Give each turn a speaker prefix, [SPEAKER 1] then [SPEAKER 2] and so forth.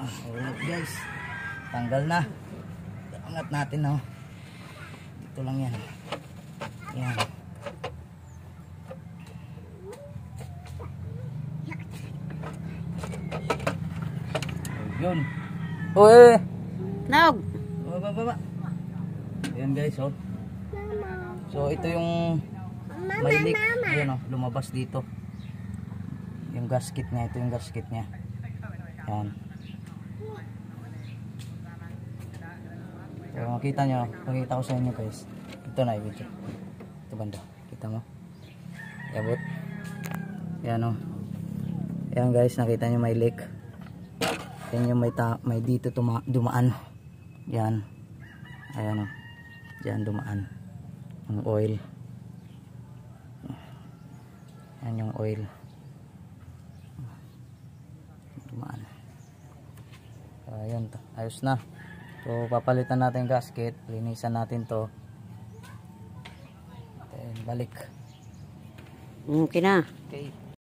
[SPEAKER 1] Alright guys, tanggal na. Angat natin, no. Dito lang yan. Yan. Yun. Oy.
[SPEAKER 2] Nog.
[SPEAKER 1] Baba. Ayan guys, oh. So ito yung may leak. Ayan, oh, lumabas dito. Yung gasket niya, ito yung gasket niya. Yan. So makita nyo, pakita ko sa inyo guys. Ito na yung video. Ito banda, kita mo. Yabot. Yan, oh. Yan guys, nakita nyo may leak. Yan yung may dito dumaan. Yan. Ayan, oh. Diyan dumaan ang oil. Yan yung oil. Dumaan. Ayan, ayos na. So papalitan natin yung gasket, linisan natin to. Then balik.
[SPEAKER 2] Okay na.
[SPEAKER 1] Okay.